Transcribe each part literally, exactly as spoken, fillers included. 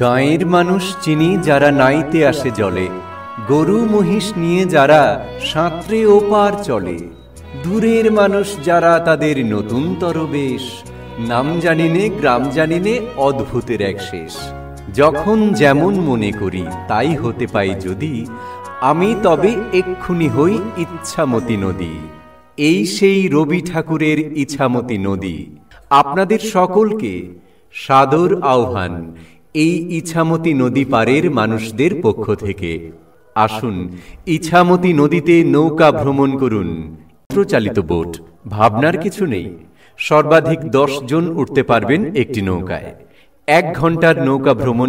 গাঁয়ের মানুষ চিনি যারা নাইতে আসে জলে, গরু মহিষ নিয়ে যারা সাঁতরে ওপার চলে। দূরের মানুষ যারা তাদের নতুনতর বেশ, নাম জানিনে গ্রাম জানিনে অদ্ভুতের এক শেষ। যখন যেমন মনে করি তাই হতে পাই যদি, আমি তবে এক্ষুনি হই ইচ্ছামতি নদী। এই সেই রবি ঠাকুরের ইছামতি নদী। আপনাদের সকলকে সাদর আহ্বান এই ইছামতি নদী পারের মানুষদের পক্ষ থেকে। আসুন ইছামতি নদীতে নৌকা ভ্রমণ করুন। চালিত বোট, ভাবনার কিছু নেই। সর্বাধিক দশ জন উঠতে পারবেন একটি নৌকায়। এক ঘন্টার নৌকা ভ্রমণ।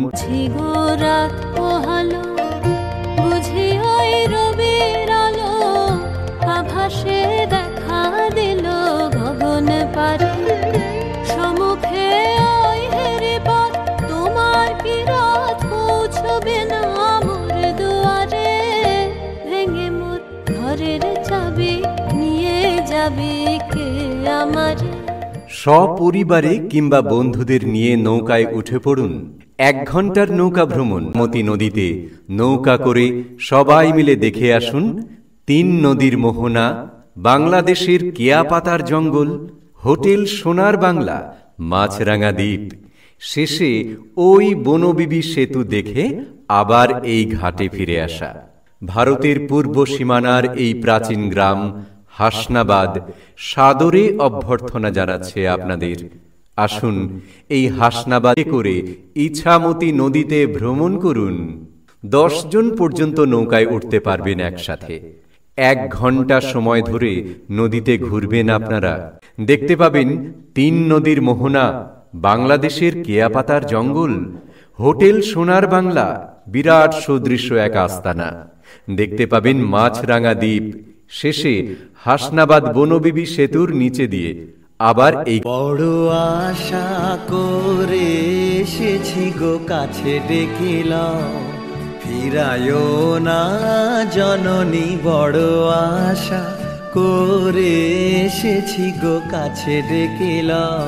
সপরিবারে কিংবা বন্ধুদের নিয়ে নৌকায় উঠে পড়ুন। এক ঘন্টার নৌকা ভ্রমণ। মতি নদীতে নৌকা করে সবাই মিলে দেখে আসুন তিন নদীর মোহনা, বাংলাদেশের কেয়াপাতার জঙ্গল, হোটেল সোনার বাংলা, মাছরাঙা দ্বীপ। শেষে ওই বনবিবি সেতু দেখে আবার এই ঘাটে ফিরে আসা। ভারতের পূর্ব সীমানার এই প্রাচীন গ্রাম হাসনাবাদ সাদরে অভ্যর্থনা জানাচ্ছে আপনাদের। আসুন এই হাসনাবাদে করে ইছামতি নদীতে ভ্রমণ করুন। দশ জন পর্যন্ত নৌকায় উঠতে পারবেন একসাথে। এক ঘন্টা সময় ধরে নদীতে ঘুরবেন আপনারা। দেখতে পাবেন তিন নদীর মোহনা, বাংলাদেশের কেয়াপাতার জঙ্গল, হোটেল সোনার বাংলা, বিরাট সদৃশ্য এক আস্তানা। দেখতে পাবেন মাছরাঙা দ্বীপ। শেষে হাসনাবাদ বনবিবি সেতুর নিচে দিয়ে আবার এই বড় আশা করে এসেছি গো কাছে ডেকিলাম, ফিরায়ও না জননী। বড় আশা করে এসেছি গো কাছে ডেকিলাম।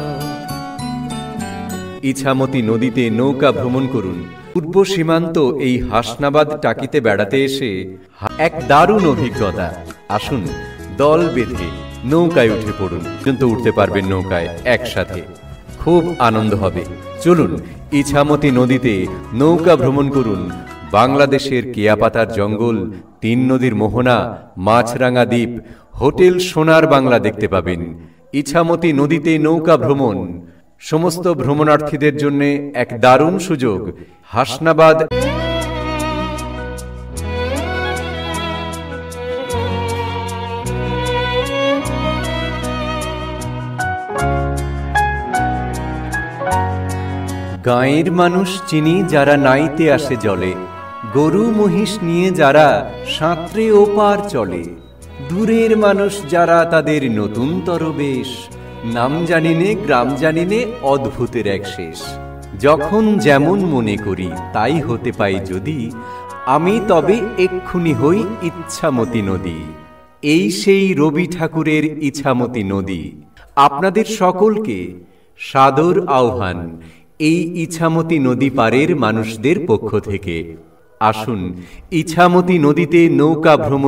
ইছামতি নদীতে নৌকা ভ্রমণ করুন। পূর্ব সীমান্ত এই হাসনাবাদ টাকিতে বেড়াতে এসে এক দারুণ অভিজ্ঞতা। আসুন দল বেঁধে নৌকায় উঠে পড়ুন। কিন্তু উঠতে পারবেন নৌকায় একসাথে, খুব আনন্দ হবে। চলুন ইছামতি নদীতে নৌকা ভ্রমণ করুন। বাংলাদেশের কেয়াপাতার জঙ্গল, তিন নদীর মোহনা, মাছরাঙা দ্বীপ, হোটেল সোনার বাংলা দেখতে পাবেন। ইছামতি নদীতে নৌকা ভ্রমণ সমস্ত ভ্রমণার্থীদের জন্য এক দারুণ সুযোগ। হাসনাবাদ গাঁয়ের মানুষ চিনি যারা নাইতে আসে জলে, গরু মহিষ নিয়ে যারা সাঁতরে ওপার চলে। দূরের মানুষ যারা তাদের নতুনতর বেশ, নাম জানিনে গ্রাম জানিনে অদ্ভুতের এক শেষ। যখন যেমন মনে করি তাই হতে পাই যদি, আমি তবে এক্ষুনি হই ইচ্ছামতি নদী। এই সেই রবি ঠাকুরের ইছামতি নদী। আপনাদের সকলকে সাদর আহ্বান এই ইছামতি নদী পারের মানুষদের পক্ষ থেকে। আসুন ইছামতি নদীতে নৌকা ভ্রমণ